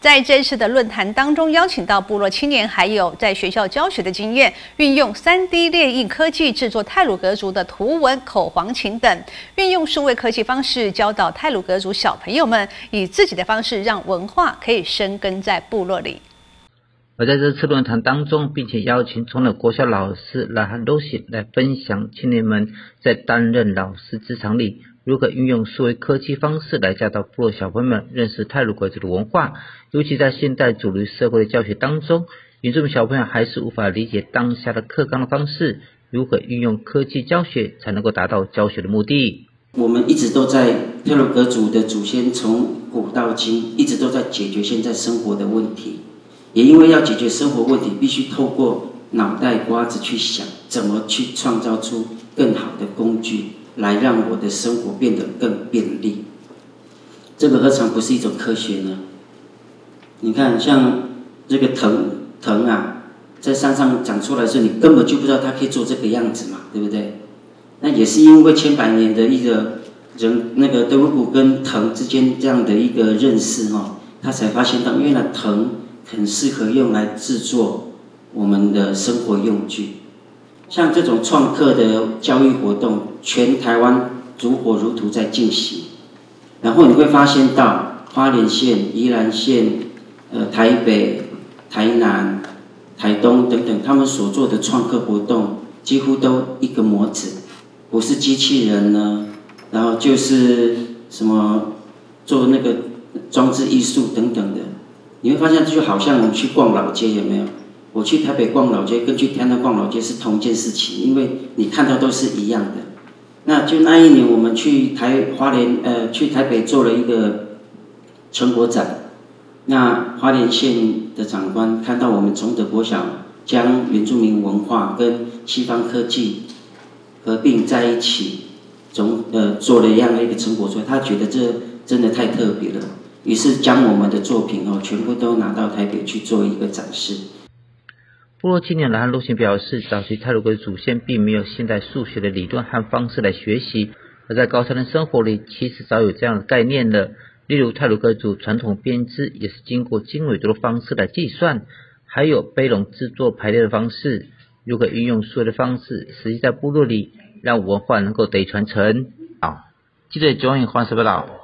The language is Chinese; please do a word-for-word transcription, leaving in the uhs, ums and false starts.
在这次的论坛当中，邀请到部落青年，还有在学校教学的经验，运用 三 D 列印科技制作太鲁阁族的图文、口簧琴等，运用数位科技方式教导太鲁阁族小朋友们，以自己的方式让文化可以生根在部落里。 而在这次论坛当中，并且邀请从了国小老师来和罗西来分享青年们在担任老师职场里如何运用数位科技方式来教导部落小朋友们认识太鲁阁族的文化。尤其在现代主流社会的教学当中，原住民小朋友还是无法理解当下的课纲的方式，如何运用科技教学才能够达到教学的目的。 我们一直都在太鲁阁族的祖先从古到今一直都在解决现在生活的问题，也因为要解决生活问题，必须透过脑袋瓜子去想怎么去创造出更好的工具来让我的生活变得更便利。这个何尝不是一种科学呢？你看，像这个藤藤啊，在山上长出来的时候，你根本就不知道它可以做这个样子嘛，对不对？那也是因为千百年的一个人那个德鲁古跟藤之间这样的一个认识哈，他才发现到原来藤很适合用来制作我们的生活用具。像这种创客的教育活动，全台湾如火如荼在进行。然后你会发现到花莲县、宜兰县、呃台北、台南、台东等等，他们所做的创客活动，几乎都一个模子，不是机器人呢，然后就是什么做那个装置艺术等等的。你会发现，就好像我们去逛老街，有没有？我去台北逛老街，跟去台南逛老街是同一件事情，因为你看到都是一样的。那就那一年，我们去台花莲，呃，去台北做了一个成果展。那花莲县的长官看到我们崇德国小将原住民文化跟西方科技合并在一起，总呃做了这样的一个成果出来，他觉得这真的太特别了。于是将我们的作品哦，全部都拿到台北去做一个展示。 部落青年来和罗行表示，早期太鲁阁的祖先并没有现代数学的理论和方式来学习，而在高山的生活里，其实早有这样的概念了。例如太鲁阁族传统编织也是经过经纬度的方式来计算，还有背笼制作排列的方式，如何运用数学的方式，实际在部落里让文化能够得以传承。好，记得 join 黄石报道。